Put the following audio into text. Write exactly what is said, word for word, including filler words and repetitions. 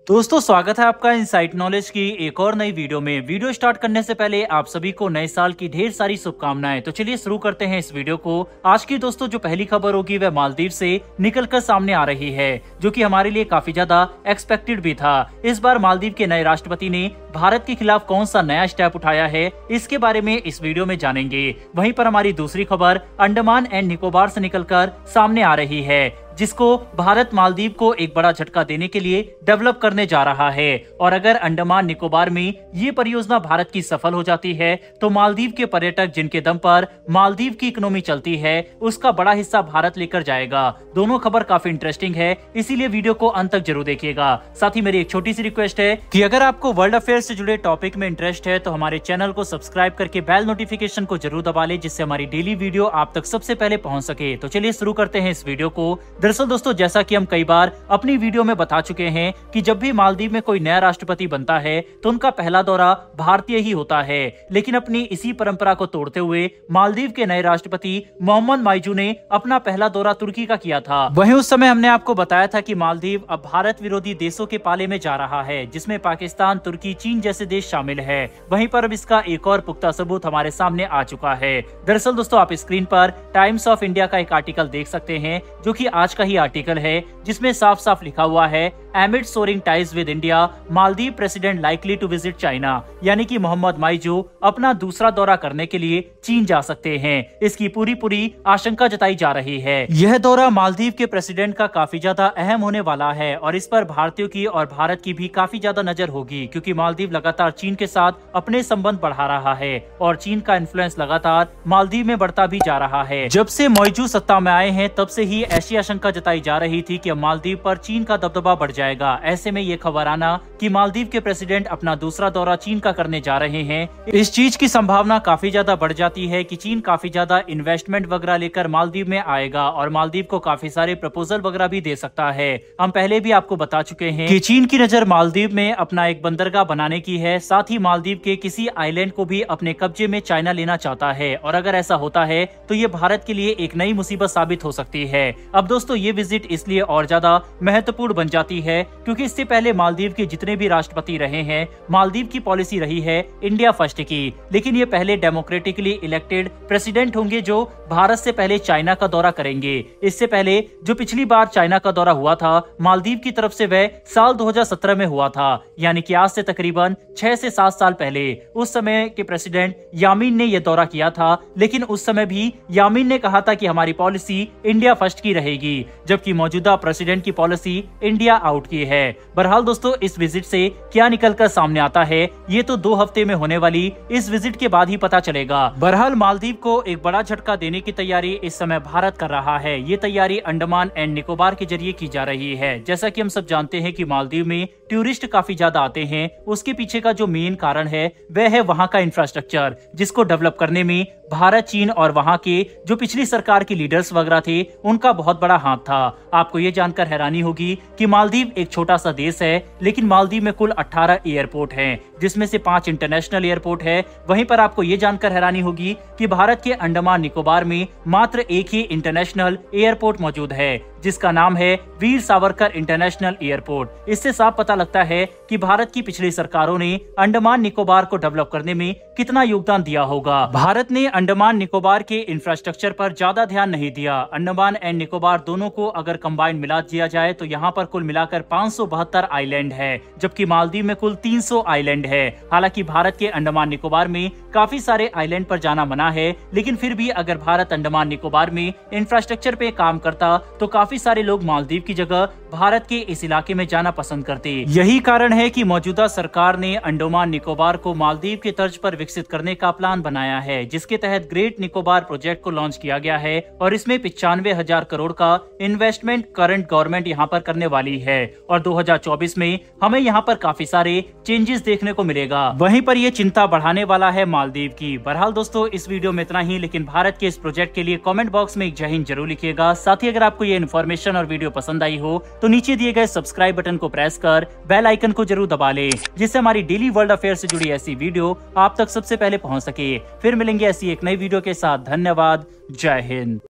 दोस्तों स्वागत है आपका इनसाइट नॉलेज की एक और नई वीडियो में। वीडियो स्टार्ट करने से पहले आप सभी को नए साल की ढेर सारी शुभकामनाएं। तो चलिए शुरू करते हैं इस वीडियो को। आज की दोस्तों जो पहली खबर होगी वह मालदीव से निकलकर सामने आ रही है, जो कि हमारे लिए काफी ज्यादा एक्सपेक्टेड भी था। इस बार मालदीव के नए राष्ट्रपति ने भारत के खिलाफ कौन सा नया स्टेप उठाया है, इसके बारे में इस वीडियो में जानेंगे। वहीं पर हमारी दूसरी खबर अंडमान एंड निकोबार से निकलकर सामने आ रही है, जिसको भारत मालदीव को एक बड़ा झटका देने के लिए डेवलप करने जा रहा है। और अगर अंडमान निकोबार में ये परियोजना भारत की सफल हो जाती है तो मालदीव के पर्यटक जिनके दम पर मालदीव की इकोनॉमी चलती है, उसका बड़ा हिस्सा भारत लेकर जाएगा। दोनों खबर काफी इंटरेस्टिंग है, इसीलिए वीडियो को अंत तक जरूर देखिएगा। साथ ही मेरी एक छोटी सी रिक्वेस्ट है कि अगर आपको वर्ल्ड अफेयर से जुड़े टॉपिक में इंटरेस्ट है तो हमारे चैनल को सब्सक्राइब करके बेल नोटिफिकेशन को जरूर दबा ले, जिससे हमारी डेली वीडियो आप तक सबसे पहले पहुंच सके। तो चलिए शुरू करते हैं इस वीडियो को। दरअसल दोस्तों जैसा कि हम कई बार अपनी वीडियो में बता चुके हैं कि जब भी मालदीव में कोई नया राष्ट्रपति बनता है तो उनका पहला दौरा भारतीय ही होता है। लेकिन अपनी इसी परंपरा को तोड़ते हुए मालदीव के नए राष्ट्रपति मोहम्मद माइजू ने अपना पहला दौरा तुर्की का किया था। वहीं उस समय हमने आपको बताया था कि मालदीव अब भारत विरोधी देशों के पाले में जा रहा है, जिसमें पाकिस्तान, तुर्की, चीन जैसे देश शामिल है। वहीं पर अब इसका एक और पुख्ता सबूत हमारे सामने आ चुका है। दरअसल दोस्तों आप स्क्रीन पर टाइम्स ऑफ इंडिया का एक आर्टिकल देख सकते हैं, जो कि आज का ही आर्टिकल है, जिसमें साफ साफ लिखा हुआ है amid soaring ties with India, Maldives president likely to visit China. यानी कि मोहम्मद माइजू अपना दूसरा दौरा करने के लिए चीन जा सकते हैं। इसकी पूरी पूरी आशंका जताई जा रही है। यह दौरा मालदीव के प्रेसिडेंट का काफी ज्यादा अहम होने वाला है और इस पर भारतीयों की और भारत की भी काफी ज्यादा नजर होगी, क्योंकि मालदीव लगातार चीन के साथ अपने संबंध बढ़ा रहा है और चीन का इन्फ्लुएंस लगातार मालदीव में बढ़ता भी जा रहा है। जब से माइजू सत्ता में आए हैं तब से ही ऐसी आशंका जताई जा रही थी कि मालदीव पर चीन का दबदबा बढ़ जाएगा। ऐसे में ये खबर आना कि मालदीव के प्रेसिडेंट अपना दूसरा दौरा चीन का करने जा रहे हैं, इस चीज की संभावना काफी ज्यादा बढ़ जाती है कि चीन काफी ज्यादा इन्वेस्टमेंट वगैरह लेकर मालदीव में आएगा और मालदीव को काफी सारे प्रपोजल वगैरह भी दे सकता है। हम पहले भी आपको बता चुके हैं कि चीन की नजर मालदीव में अपना एक बंदरगाह बनाने की है। साथ ही मालदीव के किसी आइलैंड को भी अपने कब्जे में चाइना लेना चाहता है और अगर ऐसा होता है तो ये भारत के लिए एक नई मुसीबत साबित हो सकती है। अब दोस्तों ये विजिट इसलिए और ज्यादा महत्वपूर्ण बन जाती है क्योंकि इससे पहले मालदीव के जितने भी राष्ट्रपति रहे हैं, मालदीव की पॉलिसी रही है इंडिया फर्स्ट की। लेकिन ये पहले डेमोक्रेटिकली इलेक्टेड प्रेसिडेंट होंगे जो भारत से पहले चाइना का दौरा करेंगे। इससे पहले जो पिछली बार चाइना का दौरा हुआ था मालदीव की तरफ से, वह साल दो हज़ार सत्रह में हुआ था, यानी कि आज से तकरीबन छह से सात साल पहले। उस समय के प्रेसिडेंट यामीन ने यह दौरा किया था, लेकिन उस समय भी यामीन ने कहा था कि हमारी पॉलिसी इंडिया फर्स्ट की रहेगी, जबकि मौजूदा प्रेसिडेंट की पॉलिसी इंडिया आउट की है। बहरहाल दोस्तों इस विजिट से क्या निकलकर सामने आता है ये तो दो हफ्ते में होने वाली इस विजिट के बाद ही पता चलेगा। बहरहाल मालदीव को एक बड़ा झटका देने की तैयारी इस समय भारत कर रहा है। ये तैयारी अंडमान एंड निकोबार के जरिए की जा रही है। जैसा कि हम सब जानते हैं कि मालदीव में टूरिस्ट काफी ज्यादा आते हैं। उसके पीछे का जो मेन कारण है वह है वहाँ का इंफ्रास्ट्रक्चर, जिसको डेवलप करने में भारत, चीन और वहाँ के जो पिछली सरकार के लीडर्स वगैरह थे उनका बहुत बड़ा हाथ था। आपको ये जानकर हैरानी होगी कि मालदीव एक छोटा सा देश है, लेकिन मालदीव में कुल अठारह एयरपोर्ट हैं, जिसमें से पांच इंटरनेशनल एयरपोर्ट है। वहीं पर आपको ये जानकर हैरानी होगी कि भारत के अंडमान निकोबार में मात्र एक ही इंटरनेशनल एयरपोर्ट मौजूद है, जिसका नाम है वीर सावरकर इंटरनेशनल एयरपोर्ट। इससे साफ पता लगता है कि भारत की पिछली सरकारों ने अंडमान निकोबार को डेवलप करने में कितना योगदान दिया होगा। भारत ने अंडमान निकोबार के इंफ्रास्ट्रक्चर पर ज्यादा ध्यान नहीं दिया। अंडमान एंड निकोबार दोनों को अगर कंबाइन मिला दिया जाए तो यहाँ पर कुल मिलाकर पाँच सौ बहत्तर आइलैंड है, जबकि मालदीव में कुल तीन सौ आइलैंड है। हालांकि भारत के अंडमान निकोबार में काफी सारे आइलैंड पर जाना मना है, लेकिन फिर भी अगर भारत अंडमान निकोबार में इंफ्रास्ट्रक्चर पे काम करता तो काफी सारे लोग मालदीव की जगह भारत के इस इलाके में जाना पसंद करते। यही कारण है कि मौजूदा सरकार ने अंडमान निकोबार को मालदीव के तर्ज पर विकसित करने का प्लान बनाया है, जिसके तहत ग्रेट निकोबार प्रोजेक्ट को लॉन्च किया गया है और इसमें पिचानवे हजार करोड़ का इन्वेस्टमेंट करंट गवर्नमेंट यहाँ पर करने वाली है और दो हज़ार चौबीस में हमें यहाँ पर काफी सारे चेंजेस देखने को मिलेगा। वहीं पर ये चिंता बढ़ाने वाला है मालदीव की। बहरहाल दोस्तों इस वीडियो में इतना ही, लेकिन भारत के इस प्रोजेक्ट के लिए कमेंट बॉक्स में एक जय हिंद जरूर लिखिएगा। साथ ही अगर आपको ये इन्फॉर्मेशन और वीडियो पसंद आई हो तो नीचे दिए गए सब्सक्राइब बटन को प्रेस कर बेल आइकन को जरूर दबा ले, जिससे हमारी डेली वर्ल्ड अफेयर से जुड़ी ऐसी वीडियो आप तक सबसे पहले पहुंच सके। फिर मिलेंगे ऐसी एक नई वीडियो के साथ। धन्यवाद। जय हिंद।